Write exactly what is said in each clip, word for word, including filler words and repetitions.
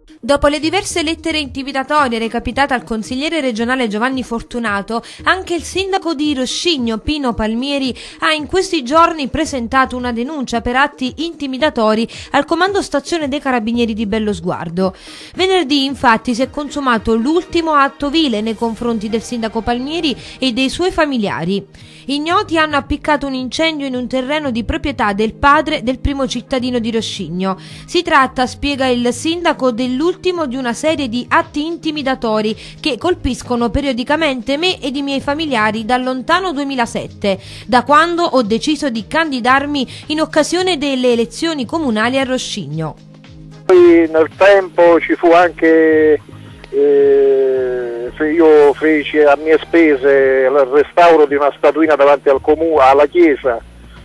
Dopo le diverse lettere intimidatorie recapitate al consigliere regionale Giovanni Fortunato, anche il sindaco di Roscigno, Pino Palmieri, ha in questi giorni presentato una denuncia per atti intimidatori al comando stazione dei Carabinieri di Bellosguardo. Venerdì, infatti, si è consumato l'ultimo atto vile nei confronti del sindaco Palmieri e dei suoi familiari. Ignoti hanno appiccato un incendio in un terreno di proprietà del padre del primo cittadino di Roscigno. Si tratta, spiega il sindaco, dell'ultimo di una serie di atti intimidatori che colpiscono periodicamente me ed i miei familiari dal lontano duemilasette, da quando ho deciso di candidarmi in occasione delle elezioni comunali a Roscigno. Poi nel tempo ci fu anche... Eh... io feci a mie spese il restauro di una statuina davanti al comune, alla chiesa,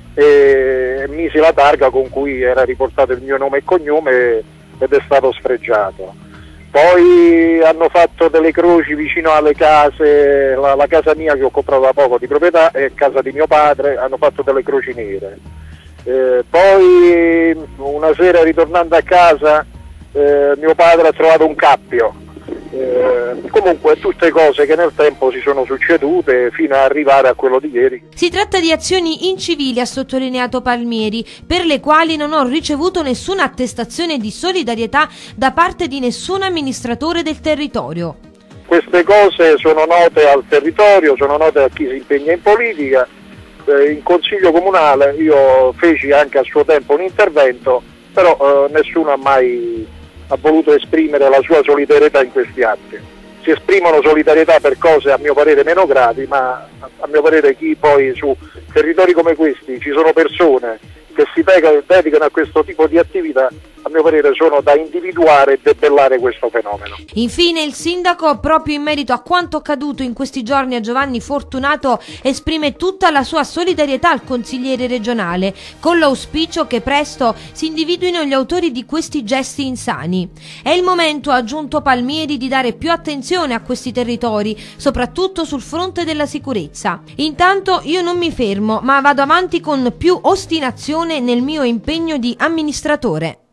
e misi la targa con cui era riportato il mio nome e cognome ed è stato sfregiato. Poi hanno fatto delle croci vicino alle case, la, la casa mia che ho comprato da poco di proprietà e casa di mio padre, hanno fatto delle croci nere. Eh, poi una sera ritornando a casa eh, mio padre ha trovato un cappio. Eh, comunque tutte cose che nel tempo si sono succedute fino ad arrivare a quello di ieri. Si tratta di azioni incivili, ha sottolineato Palmieri, per le quali non ho ricevuto nessuna attestazione di solidarietà da parte di nessun amministratore del territorio. Queste cose sono note al territorio, sono note a chi si impegna in politica. Eh, in consiglio comunale io feci anche a suo tempo un intervento, però eh, nessuno ha mai ha voluto esprimere la sua solidarietà in questi atti. Si esprimono solidarietà per cose a mio parere meno gravi, ma a mio parere chi poi su territori come questi ci sono persone che si dedicano a questo tipo di attività, a mio parere sono da individuare e debellare questo fenomeno. Infine il sindaco, proprio in merito a quanto accaduto in questi giorni a Giovanni Fortunato, esprime tutta la sua solidarietà al consigliere regionale, con l'auspicio che presto si individuino gli autori di questi gesti insani. È il momento, ha aggiunto Palmieri, di dare più attenzione a questi territori, soprattutto sul fronte della sicurezza. Intanto io non mi fermo, ma vado avanti con più ostinazione nel mio impegno di amministratore.